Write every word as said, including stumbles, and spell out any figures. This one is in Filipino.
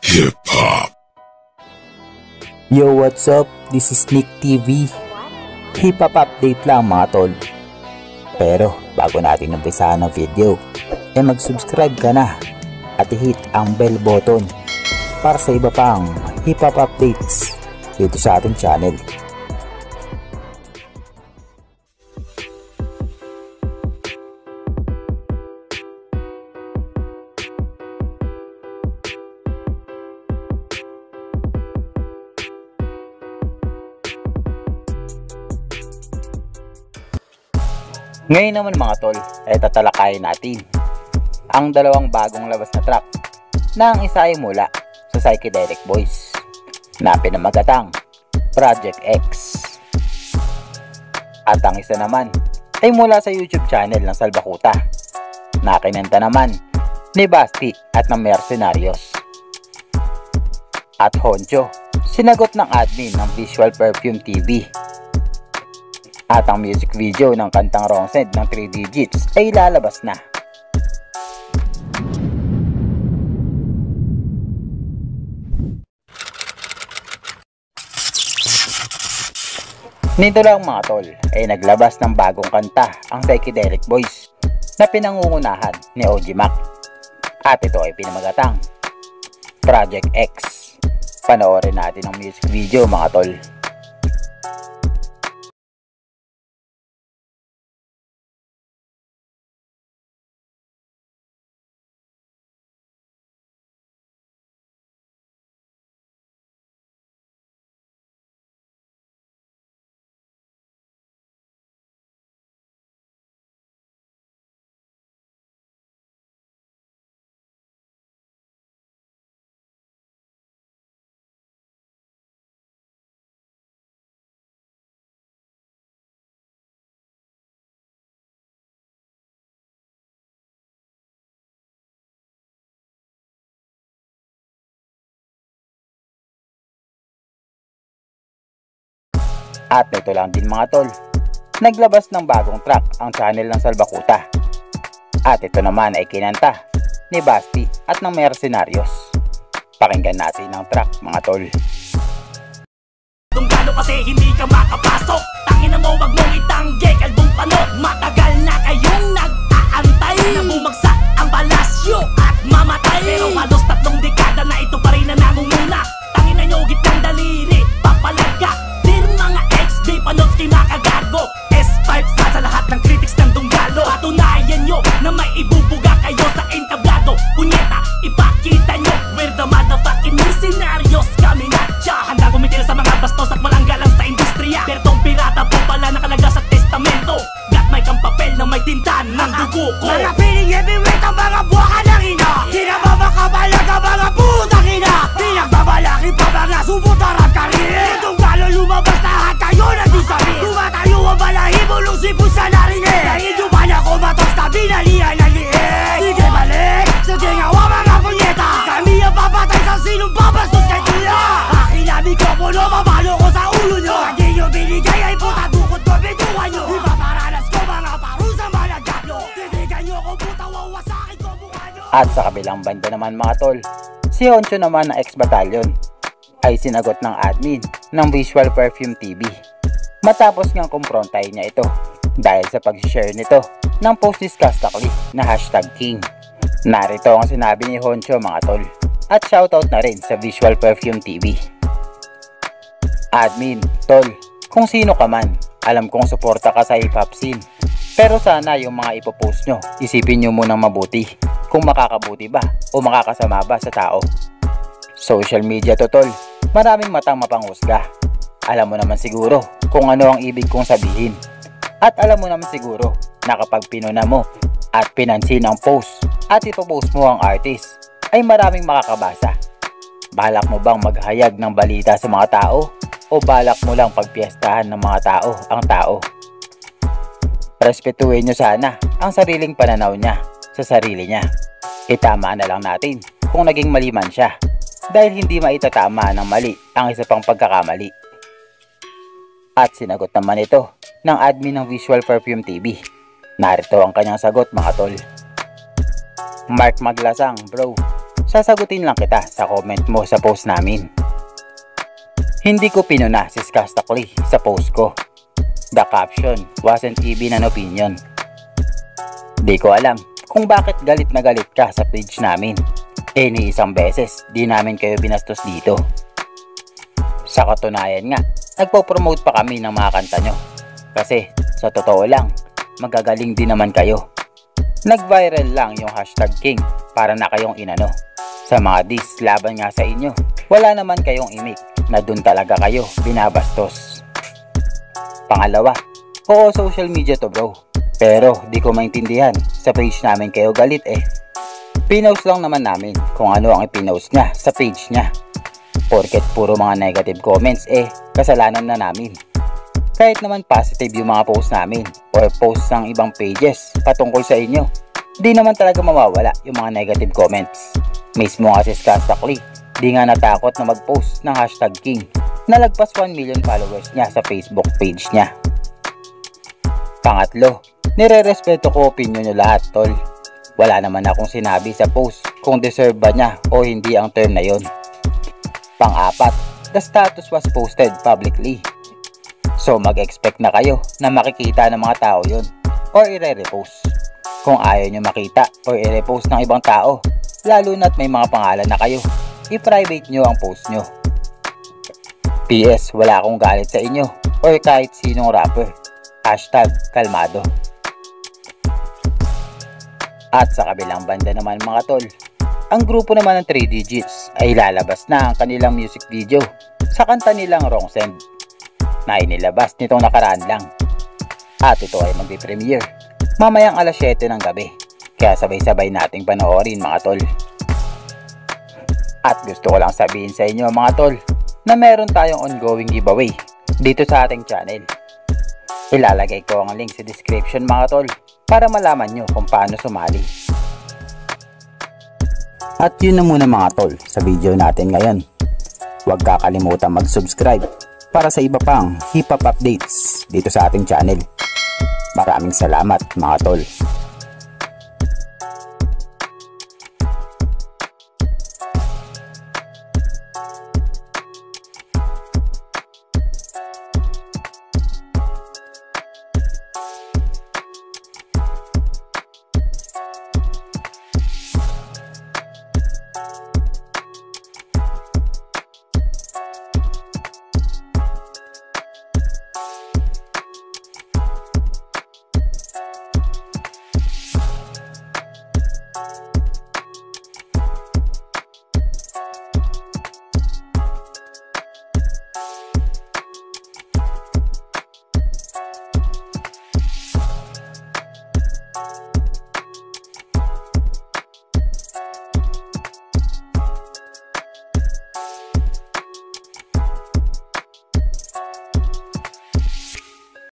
Hip Hop. Yo, what's up? This is Nick T V. Hip Hop update lang mga tol. Pero bago natin umpisahan ng video, eh mag-subscribe ka na at i-hit ang bell button para sa iba pang hip hop updates dito sa ating channel. Ngayon naman mga tol, ay tatalakayin natin ang dalawang bagong labas na track na ang isa ay mula sa Psychedelic Boys na pinamagatang Project X at ang isa naman ay mula sa YouTube channel ng Salbakuta na kinanta naman ni Basti at ng Mercenarios. At Honcho, sinagot ng admin ng Visual Perfume T V. At ang music video ng kantang Wrong Side ng three digits ay lalabas na. Nito lang mga tol ay naglabas ng bagong kanta ang Psychedelic Boys na pinangungunahan ni O G Mac. At ito ay pinamagatang Project X. Panoorin natin ang music video mga tol. At ito lang din mga tol, naglabas ng bagong track ang channel ng Salbakuta. At ito naman ay kinanta ni Basti at ng Mercenarios. Pakinggan natin ang track mga tol. Tunggalo kasi hindi ka makapasok, tangina mo wag mong itanggi, kalbong panot. Matagal na kayong nag-aantay na bumagsak ang palasyo at mamatay. Pero halos tatlong dekada na ito pa rin na nangunguna. Tangina nyo gitnang daliri, papalaga mga X-B panots kay makagago. S five sa sa lahat ng critics ng Tunggalo. Patunayan nyo na may ibubuga kayo sa entablado. Punyeta, ipakita nyo we're the motherfucking Mercenarios. Kami na siya, handa gumitil sa mga bastos at walang galang sa industriya. Pero tong pirata po pala nakalaga sa testamento. Gat may kang papel na may tinta ng dugo ko. Mga piling heavyweight ang mga buwaka ng ina. Di na ba makabalag ang mga putang ina? Pinagbabalaki pa mga subutarang karir. Tunggalo lumabas lahat kayo na di sabi. Tumatayo ang balahibo nung sipos sa narinig. Dahil yung bala ko matos na binalihan ng liig. Sige balik, sige ngawa mga punyeta. Kami ang papatay sa sinong babastos kay kuya. Akin na mikropono, mamalo ko sa ulo nyo. Hindi nyo binigay ay puta dukot ko bituan nyo. Ipaparanas ko mga parusang malagablo. Titigan nyo kung puta wawasakin ko mukha nyo. At sa kabilang banda naman mga tol, si Honcho naman ng X-Battalion ay sinagot ng admin ng Visual Perfume T V matapos ngang kumprontahin niya ito dahil sa pag-share nito ng post disgustingly na hashtag king. Narito ang sinabi ni Honcho mga tol at shoutout na rin sa Visual Perfume T V. Admin, tol, kung sino ka man, alam kong suporta ka sa hip hop scene, pero sana yung mga ipopost nyo, isipin nyo munang mabuti kung makakabuti ba o makakasama ba sa tao. Social media to tol, maraming matang mapanghusga. Alam mo naman siguro kung ano ang ibig kong sabihin. At alam mo naman siguro na kapag pinuna mo at pinansin ang post at ipopost mo ang artist, ay maraming makakabasa. Balak mo bang maghayag ng balita sa mga tao o balak mo lang pagpiestahan ng mga tao ang tao? Respetuhin nyo sana ang sariling pananaw niya sa sarili niya. Itama na lang natin kung naging mali man siya, dahil hindi maitatama ng mali ang isa pang pagkakamali. At sinagot naman ito ng admin ng Visual Perfume T V. Narito ang kanyang sagot mga tol. Mark Maglasang bro, sasagutin lang kita sa comment mo sa post namin. Hindi ko pinuna si Skastakli sa post ko. The caption wasn't even an opinion. Di ko alam kung bakit galit na galit ka sa page namin. Eh ni isang beses di namin kayo binastos dito. Sa katunayan nga, nagpo-promote pa kami ng mga kanta nyo. Kasi sa totoo lang, magagaling din naman kayo. Nag-viral lang yung hashtag king para na kayong inano. Sa mga diss laban nga sa inyo, wala naman kayong imik na dun talaga kayo binabastos. Pangalawa, oo social media to bro, pero di ko maintindihan sa page namin kayo galit eh. Pinost lang naman namin kung ano ang ipinost niya sa page niya. Porket puro mga negative comments eh, kasalanan na namin. Kahit naman positive yung mga post namin or post ng ibang pages patungkol sa inyo, di naman talaga mawawala yung mga negative comments. Mismo nga si Skastakli, di nga natakot na mag-post ng hashtag king na lagpas one million followers niya sa Facebook page niya. Pangatlo, nire-respeto ko opinion nyo lahat tol. Wala naman akong sinabi sa post kung deserve ba niya o hindi ang term na yon. Pang-apat, the status was posted publicly. So mag-expect na kayo na makikita ng mga tao yon or i-repost. Kung ayaw nyo makita or i-repost ng ibang tao, lalo na't may mga pangalan na kayo, i-private nyo ang post nyo. P S Wala akong galit sa inyo or kahit sinong rapper. Hashtag kalmado. At sa kabilang banda naman mga tol, ang grupo naman ng three digits ay lalabas na ang kanilang music video sa kanta nilang Wrong Send na inilabas nitong nakaraan lang. At ito ay magbe-premiere mamayang alas siyete ng gabi, kaya sabay-sabay nating panoorin mga tol. At gusto ko lang sabihin sa inyo mga tol na meron tayong ongoing giveaway dito sa ating channel. Ilalagay ko ang link sa description mga tol para malaman nyo kung paano sumali. At yun na muna mga tol sa video natin ngayon. Huwag kakalimutan mag-subscribe para sa iba pang hip hop updates dito sa ating channel. Maraming salamat mga tol.